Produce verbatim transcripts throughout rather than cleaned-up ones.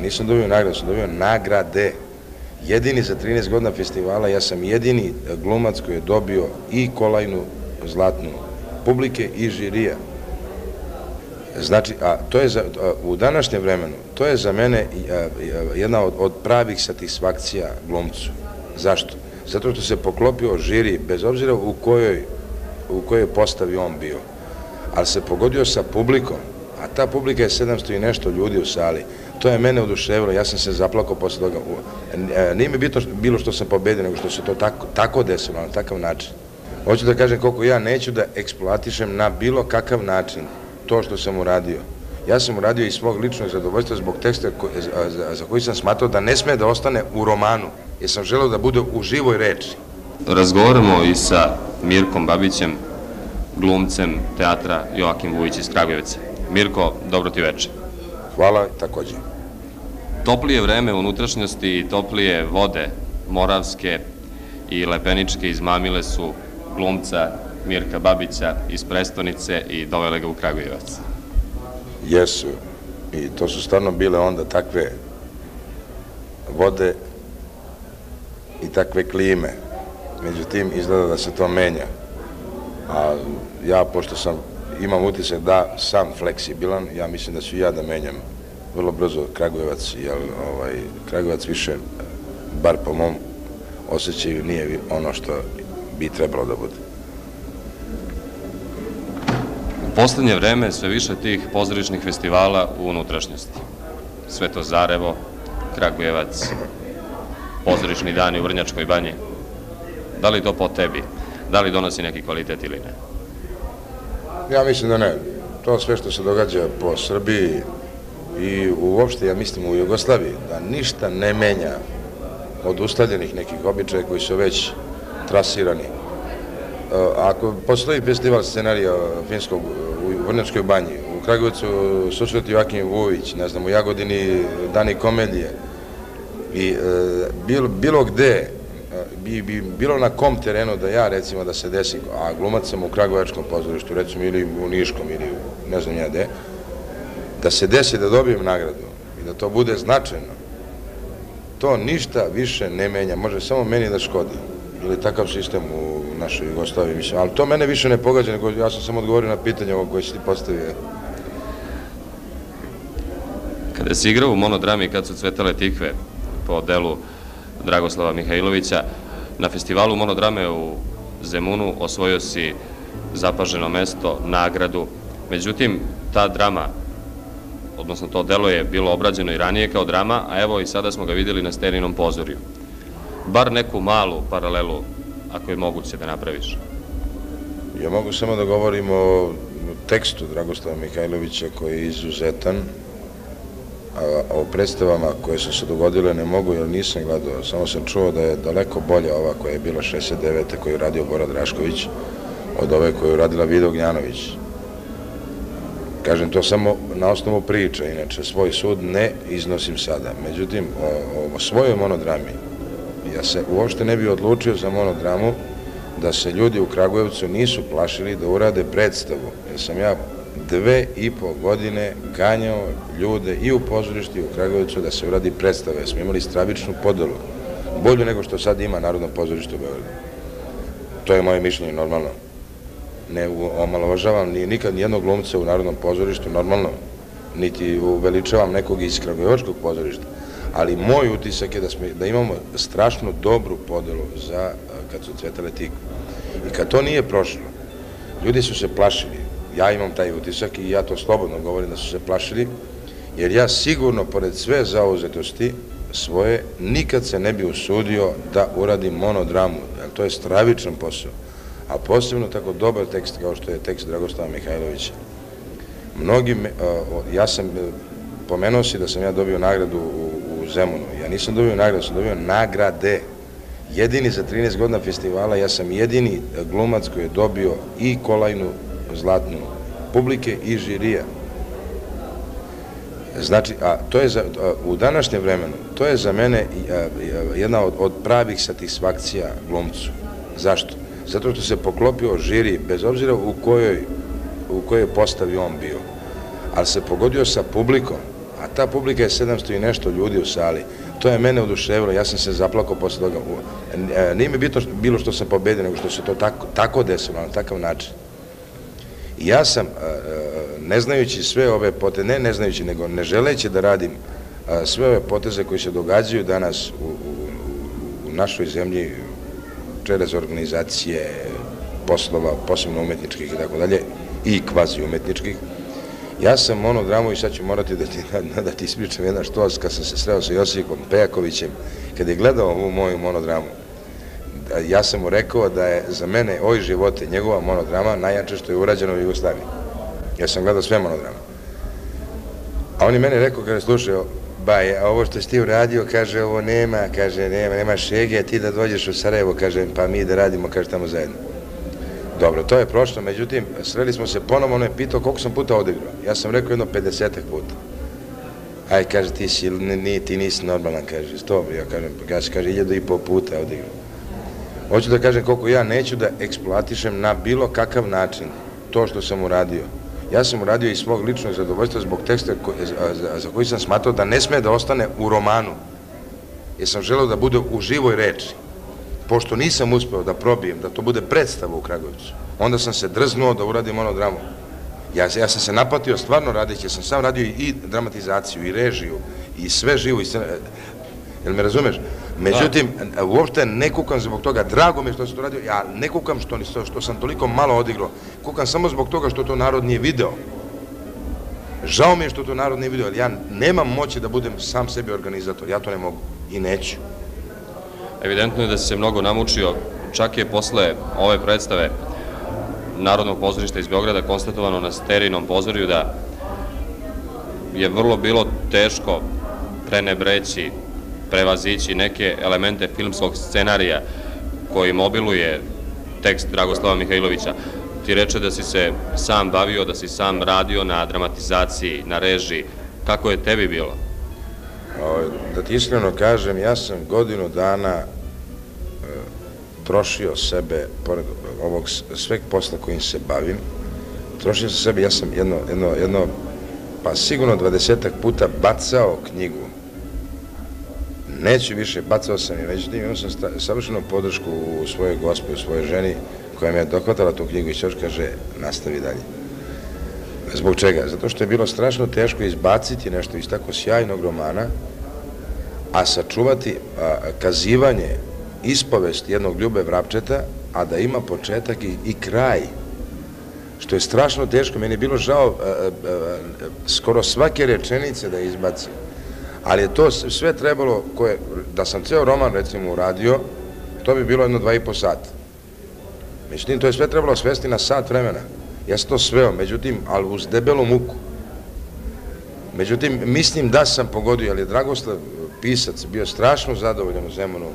nisam dobio nagradu, sam dobio nagrade. Jedini za trinaest godina festivala, ja sam jedini glumac koji je dobio i kolajnu zlatnu publike i žirija. Znači, a to je za, a, u današnjem vremenu, to je za mene a, jedna od, od pravih satisfakcija glumcu. Zašto? Zato što se poklopio žiri, bez obzira u kojoj, u kojoj postavi on bio, ali se pogodio sa publikom, a ta publika je sedamsto i nešto ljudi u sali. To je mene oduševilo, ja sam se zaplakao posle toga. Nije mi bitno bilo što sam pobedio, nego što se to tako, tako desilo, na takav način. Hoću da kažem koliko ja neću da eksploatišem na bilo kakav način to što sam uradio. Ja sam uradio iz svog ličnog zadovoljstva zbog teksta za koji sam smatrao da ne sme da ostane u romanu, jer sam želeo da bude u živoj reči. Razgovaramo i sa Mirkom Babićem, glumcem teatra Joakim Vujić iz Kragujevca. Mirko, dobro ti veče. Hvala, takođe. Toplije vreme u unutrašnjosti i toplije vode moravske i lepeničke izmamile su glumca Mirka Babića iz prestonice i dovele ga u Kragujevac. Jesu. I to su stvarno bile onda takve vode i takve klime. Međutim, izgleda da se to menja. A ja, pošto sam, imam utisak da sam fleksibilan, ja mislim da ću ja da menjam vrlo brzo Kragujevac, jer ovaj, Kragujevac više, bar po mom osjećaju, nije ono što bi trebalo da bude. U poslednje vreme sve više tih pozorišnih festivala u unutrašnjosti. Sveto Zarevo, Kragujevac, pozorišni dani u Vrnjačkoj banji. Da li to po tebi? Da li donosi neki kvalitet ili ne? Ja mislim da ne. To sve što se događa po Srbiji i uopšte, ja mislim, u Jugoslaviji, da ništa ne menja od ustaljenih nekih običaja koji su već trasirani. Ako postoji festival scenarija finskog u Vrnjačkoj banji, u Kragujevcu susreti Joakim Vujić, ne znam, u Jagodini Dani komedije i e, bilo, bilo gde, bi, bi bilo na kom terenu da ja, recimo, da se desi, a glumac sam u Kragujevačkom pozorištu, recimo, ili u Niškom, ili ne znam ja gde, da se desi da dobijem nagradu i da to bude značajno, to ništa više ne menja, može samo meni da škodi. Ili takav sistem u našoj Jugoslaviji, mislim, ali to mene više ne pogađa, nego ja sam samo odgovorio na pitanje ovo koje si ti postavio. Kada si igrao u monodrami Kad su cvetale tikve po delu Dragoslava Mihajlovića, na festivalu monodrame u Zemunu osvojio si zapaženo mesto, nagradu. Međutim, ta drama, odnosno to delo je bilo obrađeno i ranije kao drama, a evo i sada smo ga videli na Sterinom pozorju. Bar neku malu paralelu, ako je moguće da napraviš. Ja mogu samo da govorim o tekstu Dragoslava Mihajlovića koji je izuzetan, a o predstavama koje su se dogodile ne mogu jer nisam gledao, samo sam čuo da je daleko bolja ova koja je bila šezdeset devete koju je radio Bora Drašković od ove koju je radila Vida Ognjanović. Kažem to samo na osnovu priča, inače svoj sud ne iznosim sada. Međutim, o, o svojoj monodrami ja se uopšte ne bi odlučio za monodramu da se ljudi u Kragujevcu nisu plašili da urade predstavu, jer sam ja dve i po godine ganjao ljude i u pozorištu i u Kragujevcu da se uradi predstava, jer smo imali stravičnu podelu, bolju nego što sad ima Narodno pozorište u Beogradu. To je moje mišljenje, normalno. Ne omalovažavam ni nikad nijednog glumca u Narodnom pozorištu, normalno, niti uveličavam nekog iz Kragujevačkog pozorišta. Ali moj utisak je da, smo, da imamo strašno dobru podelu za Kad su cvetale tikve. I kad to nije prošlo, ljudi su se plašili. Ja imam taj utisak i ja to slobodno govorim da su se plašili, jer ja sigurno, pored sve zauzetosti svoje, nikad se ne bi usudio da uradim monodramu, jer to je stravičan posao. A posebno tako dobar tekst kao što je tekst Dragoslava Mihajlovića. Mnogi, ja sam, pomenuo si da sam ja dobio nagradu u u Zemunu. Ja nisam dobio nagradu, sam dobio nagrade. Jedini za trinaest godina festivala, ja sam jedini glumac koji je dobio i kolajnu zlatnu publike i žirija. Znači, a to je za, a, u današnjem vremenu, to je za mene a, jedna od, od pravih satisfakcija glumcu. Zašto? Zato što se poklopio žiri, bez obzira u kojoj, u kojoj postavi on bio, ali se pogodio sa publikom, a a ta publika je sedamsto i nešto ljudi u sali. To je mene oduševilo, ja sam se zaplakao posle toga. Nije mi bitno bilo što sam pobedio, nego što se to tako desilo, na takav način. I ja sam, ne znajući sve ove poteze, ne ne znajući, nego ne želeći da radim sve ove poteze koji se događaju danas u našoj zemlji, čeres organizacije, poslova, posebno umetničkih i tako dalje, i kvazi umetničkih. Ja sam monodramu, i sad ću morati da ti ispričam jedan štos, kad sam se sreo sa Josipom Pejakovićem, kad je gledao ovu moju monodramu, ja sam mu rekao da je za mene Oj živote, njegova monodrama, najjače što je urađeno u Jugoslaviji. Ja sam gledao sve monodrame. A on je meni rekao, kada je slušao, ba, ovo što si ti uradio, kaže, ovo nema, kaže, nema, nema šege, ti da dođeš u Sarajevo, kaže, pa mi da radimo, kaže, tamo zajedno. Dobro, to je prošlo, međutim, sreli smo se ponovno, ono je pitao koliko sam puta odigrao. Ja sam rekao jedno pedesetak puta. Aj, kaže, ti si, ti nisi normalan, kaže, sto, ja kažem, kaže, hiljadu i pol puta odigrao. Hoću da kažem koliko ja neću da eksploatišem na bilo kakav način to što sam uradio. Ja sam uradio iz svog ličnog zadovoljstva zbog teksta za koji sam smatrao da ne sme da ostane u romanu, jer sam želeo da bude u živoj reči. Pošto nisam uspeo da probijem, da to bude predstava u Kragujevcu, onda sam se drznuo da uradim monodramu. Ja sam se napatio stvarno radeći, ja sam sam radio i dramatizaciju, i režiju, i sve živo, jel me razumeš? Međutim, uopšte ne kukam zbog toga, drago mi je što sam to radio, ja ne kukam što sam toliko malo odigrao, kukam samo zbog toga što to narod nije video. Žao mi je što to narod nije video, ali ja nemam moći da budem sam sebi organizator, ja to ne mogu i neću. Evidentno je da si se mnogo namučio, čak je posle ove predstave Narodnog pozorišta iz Beograda konstatovano na Sterinom pozorju da je vrlo bilo teško prenebreći, prevazići neke elemente filmskog scenarija koji mobiluje tekst Dragoslava Mihajlovića. Ti reče da si se sam bavio, da si sam radio na dramatizaciji, na režiji. Kako je tebi bilo? Da ti iskreno kažem, ja sam godinu dana trošio sebe, pored ovog sveg posla kojim se bavim, trošio sam sebe, ja sam jedno, jedno, jedno, pa sigurno dvadesetak puta bacao knjigu. Neću više, bacao sam i međutim imao sam savršenu podršku u svojoj gospi, u svojoj ženi, koja mi je dohvatala tu knjigu i još kaže, nastavi dalje. Zbog čega? Zato što je bilo strašno teško izbaciti nešto iz tako sjajnog romana, a sačuvati kazivanje, ispovest jednog Ljube Vrapčeta, a da ima početak i kraj, što je strašno teško. Meni je bilo žao skoro svake rečenice da izbacim, ali je to sve trebalo, da sam ceo roman recimo uradio, to bi bilo jedno dva i po sata. Međutim, to je sve trebalo svesti na sat vremena. Ja sam to sveo, međutim, ali uz debelu muku. Međutim, mislim da sam pogodio, ali je Dragoslav pisac bio strašno zadovoljan u Zemunu.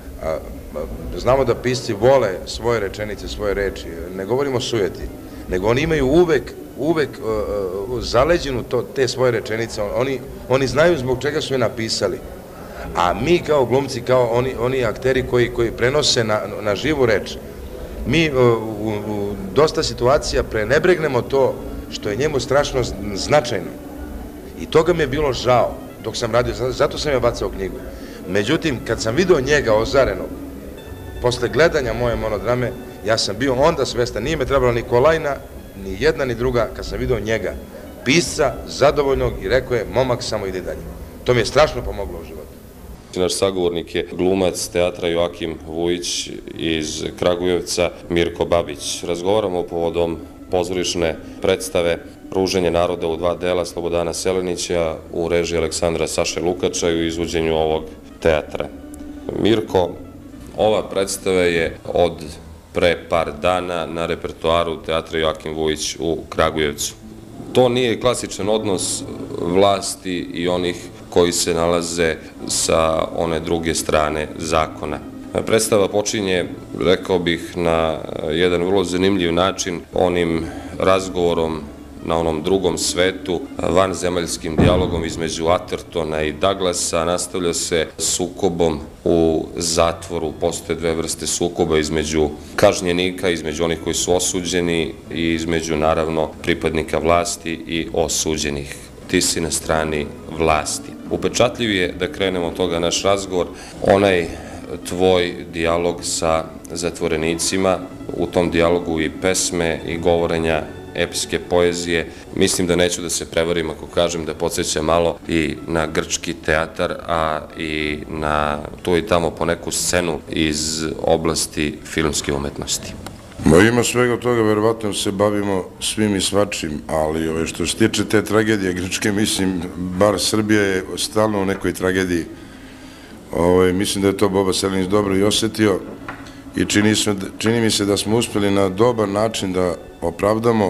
Znamo da pisci vole svoje rečenice, svoje reči. Ne govorimo o sujeti, nego oni imaju uvek, uvek zaleđenu te svoje rečenice. Oni znaju zbog čega su je napisali. A mi kao glumci, kao oni akteri koji prenose na živu reč, mi u dosta situacija prenebregnemo to što je njemu strašno značajno. I toga mi je bilo žao dok sam radio, zato sam ja bacao knjigu. Međutim, kad sam vidio njega ozarenog, posle gledanja moje monodrame, ja sam bio onda svestan, nije me trebalo ni kolajna, ni jedna ni druga, kad sam vidio njega, pisca, zadovoljnog i rekao je, momak, samo ide dalje. To mi je strašno pomoglo u životu. Naš sagovornik je glumac teatra Joakim Vujić iz Kragujevca, Mirko Babić. Razgovaramo povodom pozorišne predstave Ruženje naroda u dva dela Slobodana Selenića u režiji Aleksandra Saše Lukača i u izvođenju ovog teatra. Mirko, ova predstava je od pre par dana na repertoaru teatra Joakim Vujić u Kragujevcu. To nije klasičan odnos vlasti i onih koji se nalaze sa one druge strane zakona. Predstava počinje, rekao bih, na jedan vrlo zanimljiv način onim razgovorom na onom drugom svetu, vanzemaljskim dijalogom između Athertona i Douglasa, nastavlja se sukobom u zatvoru. Postoje dve vrste sukoba između kažnjenika, između onih koji su osuđeni i između, naravno, pripadnika vlasti i osuđenih. ti si na strani vlasti. Upečatljiv je, da krenemo od toga naš razgovor, onaj tvoj dijalog sa zatvorenicima, u tom dijalogu i pesme i govorenja epske poezije. Mislim da neću da se prevarim ako kažem da podsjeća malo i na grčki teatar, a i na tu i tamo po neku scenu iz oblasti filmske umetnosti. Ma ima svega toga, verovatno se bavimo svim i svačim, ali što se tiče te tragedije grčke, mislim, bar Srbija je stalno u nekoj tragediji. Mislim da je to Boba Selinić dobro i osetio i čini mi se da smo uspeli na dobar način da opravdamo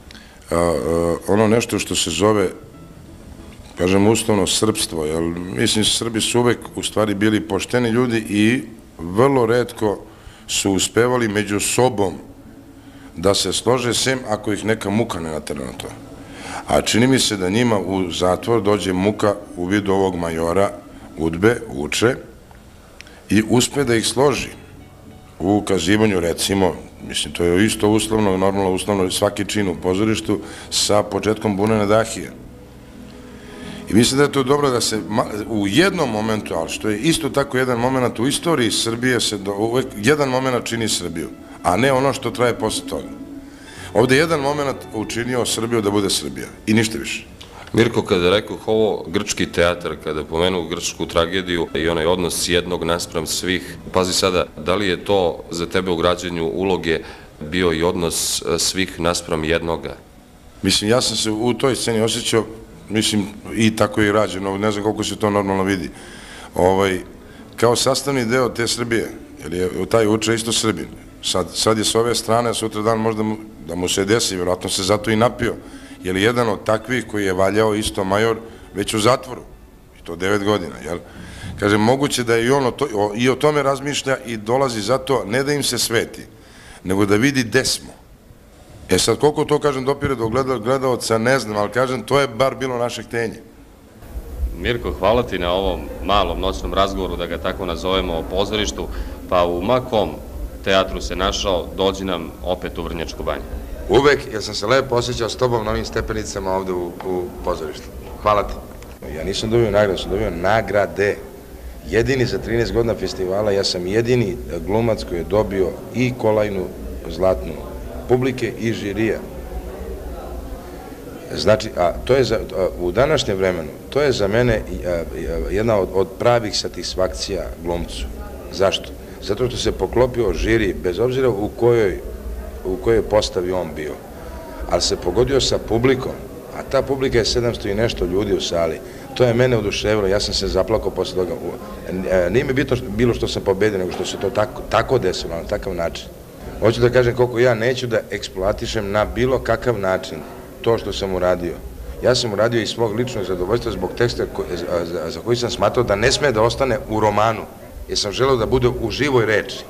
ono nešto što se zove, kažem, uslovno srpstvo, jer mislim Srbi su uvek u stvari bili pošteni ljudi i vrlo retko su uspevali među sobom da se slože, sem ako ih neka muka ne natera na to. A čini mi se da njima u zatvor dođe muka u vidu ovog majora Udbe, Vuče, i uspe da ih složi u ukazivanju, recimo, mislim, to je isto uslovno, normalno uslovno svaki čin u pozorištu sa početkom bunene dahije. I mislim da je to dobro da se u jednom momentu, ali što je isto tako jedan moment u istoriji Srbije, se uvek jedan moment čini Srbiju, a ne ono što traje posle toga. Ovde je jedan moment učinio Srbiju da bude Srbija i ništa više. Mirko, kada rekao ovo grčki teatar, kada pomenu grčku tragediju i onaj odnos jednog naspram svih, pazi sada, da li je to za tebe u građenju uloge bio i odnos svih naspram jednoga? Mislim, ja sam se u toj sceni osjećao, mislim, i tako je rađeno, ne znam koliko se to normalno vidi, kao sastavni deo te Srbije, jer je taj Vuče isto Srbin. Sad je s ove strane, a sutra dan možda da mu se desi, vjerojatno se zato i napio, jer je jedan od takvih koji je valjao isto major već u zatvoru, i to devet godina, jel? Kažem, moguće da i on i o tome razmišlja i dolazi zato, ne da im se sveti, nego da vidi gde smo. E sad, koliko to, kažem, dopire do gledalca, ne znam, ali kažem, to je bar bilo naše htenje. Mirko, hvala ti na ovom malom noćnom razgovoru, da ga tako nazovemo, o pozorištu, pa u makom teatru se našao, dođi nam opet u Vrnjačku banju. Uvek, jer sam se lepo osjećao s tobom na ovim stepenicama ovde u pozorištu. Hvala ti. Ja nisam dobio nagradu, sam dobio nagrade. Jedini za trinaest godina festivala, ja sam jedini glumac koji je dobio i kolajnu zlatnu publike i žirija. Znači, a to je u današnjem vremenu, to je za mene jedna od pravih satisfakcija glumcu. Zašto? Zato što se poklopio žiri, bez obzira u kojoj u kojoj postavi on bio, ali se pogodio sa publikom, a ta publika je sedamsto i nešto ljudi u sali. To je mene oduševilo, ja sam se zaplakao posle toga. Nije mi bitno bilo što sam pobedio, nego što se to tako desilo, na takav način. Hoću da kažem koliko ja neću da eksploatišem na bilo kakav način to što sam uradio. Ja sam uradio iz svog ličnog zadovoljstva zbog teksta za koji sam smatrao da ne sme da ostane u romanu, jer sam želeo da bude u živoj reči.